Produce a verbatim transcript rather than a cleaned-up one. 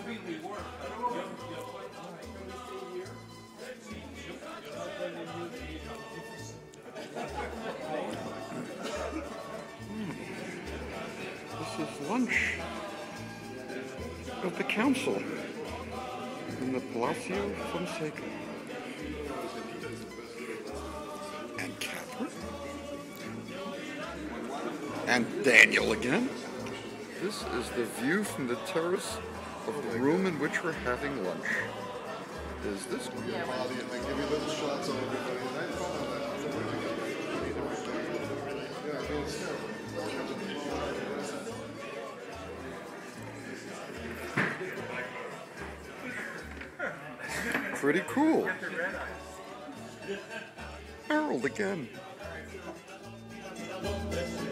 This is lunch of the council in the Palacio Fonseca. And Catherine. And Daniel again. This is the view from the terrace of the room in which we're having lunch. Is this good? Yeah, well, they give you little shots of everybody. Pretty cool. Harold again.